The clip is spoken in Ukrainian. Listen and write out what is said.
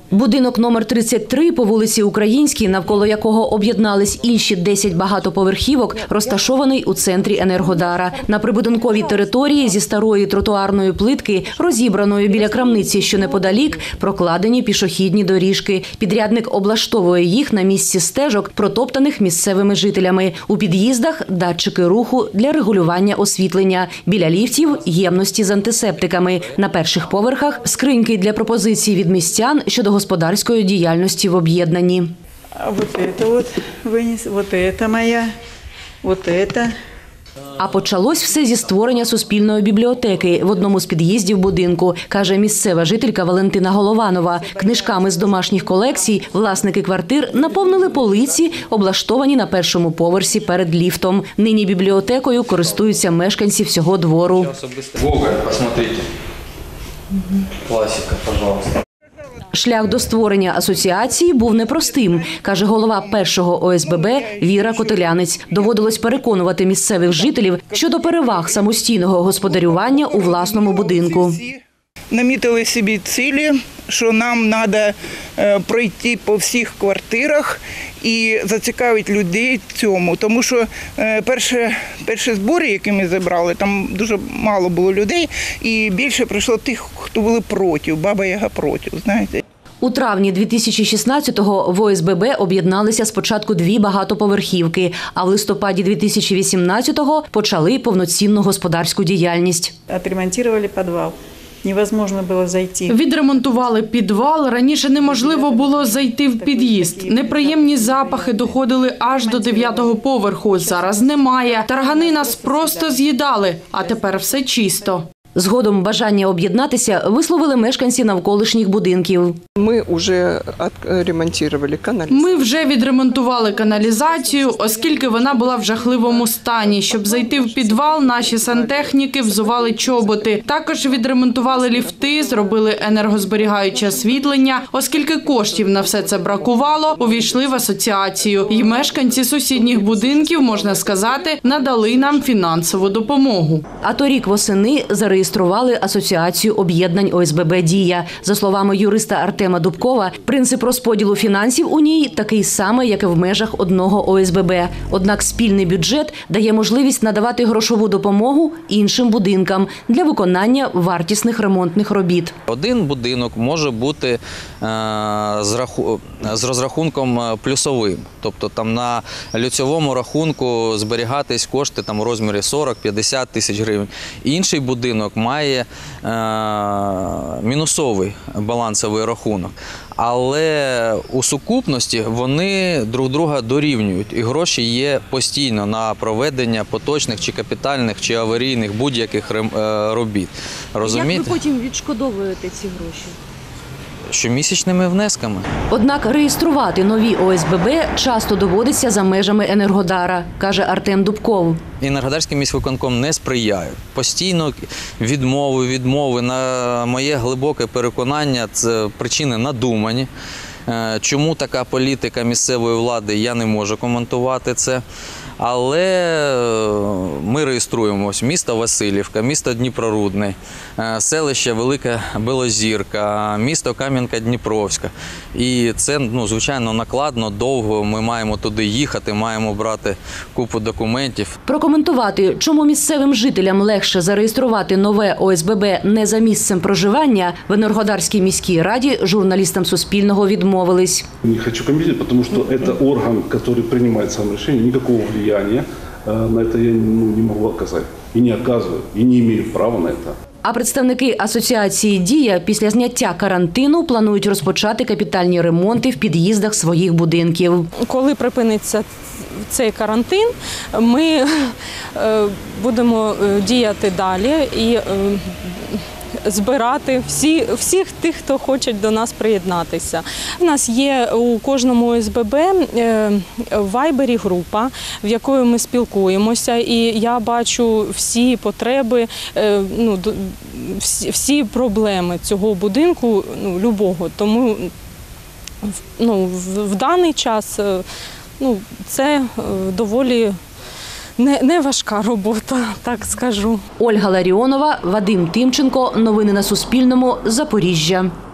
Будинок номер 33 по вулиці Українській, навколо якого об'єднались інші 10 багатоповерхівок, розташований у центрі Енергодара. На прибудинковій території зі старої тротуарної плитки, розібраної біля крамниці, що неподалік, прокладені пішохідні доріжки. Підрядник облаштовує їх на місці стежок, протоптаних місцевими жителями. У під'їздах – датчики руху для регулювання освітлення. Біля ліфтів – ємності з антисептиками. На перших поверхах – скриньки для пропозицій від містян щодо господарської діяльності в об'єднанні. Вот это вот вынес, вот это моя, вот это. А почалось все зі створення суспільної бібліотеки в одному з під'їздів будинку, каже місцева жителька Валентина Голованова. Книжками з домашніх колекцій власники квартир наповнили полиці, облаштовані на першому поверсі перед ліфтом. Нині бібліотекою користуються мешканці всього двору. Гоголь, посмотрите. Классика, пожалуйста. Шлях до створення асоціації був непростим, каже голова першого ОСББ Віра Котелянець. Доводилось переконувати місцевих жителів щодо переваг самостійного господарювання у власному будинку. Намітили собі цілі, що нам треба пройти по всіх квартирах і зацікавити людей цьому. Тому що перші збори, які ми зібрали, там дуже мало було людей, і більше прийшло тих, хто були проти, Баба Яга проти, знаєте. У травні 2016-го в ОСББ об'єдналися спочатку 2 багатоповерхівки, а в листопаді 2018-го почали повноцінну господарську діяльність. Отремонтували підвал. Невозможно було зайти. Відремонтували підвал. Раніше неможливо було зайти в під'їзд. Неприємні запахи доходили аж до 9-го поверху. Зараз немає. Таргани нас просто з'їдали, а тепер все чисто. Згодом бажання об'єднатися висловили мешканці навколишніх будинків. Ми вже ремонтували каналізацію. Ми вже відремонтували каналізацію, оскільки вона була в жахливому стані. Щоб зайти в підвал, наші сантехніки взували чоботи. Також відремонтували ліфти, зробили енергозберігаюче освітлення. Оскільки коштів на все це бракувало, увійшли в асоціацію. І мешканці сусідніх будинків, можна сказати, надали нам фінансову допомогу. А торік восени зареєстрували асоціацію об'єднань ОСББ «Дія». За словами юриста Артема Дубкова, принцип розподілу фінансів у ній такий самий, як і в межах одного ОСББ. Однак спільний бюджет дає можливість надавати грошову допомогу іншим будинкам для виконання вартісних ремонтних робіт. Один будинок може бути з розрахунком плюсовим. Тобто там на люцьовому рахунку зберігатись кошти там, у розмірі 40-50 тисяч гривень. Інший будинок має мінусовий балансовий рахунок. Але у сукупності вони друг друга дорівнюють. І гроші є постійно на проведення поточних чи капітальних, чи аварійних будь-яких робіт. Розумієте? Як ви потім відшкодовуєте ці гроші? Щомісячними внесками. Однак реєструвати нові ОСББ часто доводиться за межами Енергодара, каже Артем Дубков. Енергодарський міськвиконком не сприяє. Постійно відмови. На моє глибоке переконання, це причини надумані. Чому така політика місцевої влади, я не можу коментувати це. Але ми реєструємо місто Василівка, місто Дніпрорудне, селище Велика Білозірка, місто Кам'янка-Дніпровська. І це, звичайно, накладно, довго. Ми маємо туди їхати, маємо брати купу документів. Прокоментувати, чому місцевим жителям легше зареєструвати нове ОСББ не за місцем проживання, в Енергодарській міській раді журналістам Суспільного відмовились. Не хочу комментировать, потому что это орган, который принимает сам решение, никакого влияния на это я не могу оказать. И не оказываю, и не имею права на это. А представники асоціації «Дія» після зняття карантину планують розпочати капітальні ремонти в під'їздах своїх будинків. Коли припиниться цей карантин, ми будемо діяти далі і збирати всіх тих, хто хоче до нас приєднатися. У нас є у кожному ОСББ в Вайбері група, в якої ми спілкуємося, і я бачу всі потреби, всі проблеми цього будинку, любого. Тому в даний час це доволі не важка робота, так скажу. Ольга Ларіонова, Вадим Тимченко. Новини на Суспільному. Запоріжжя.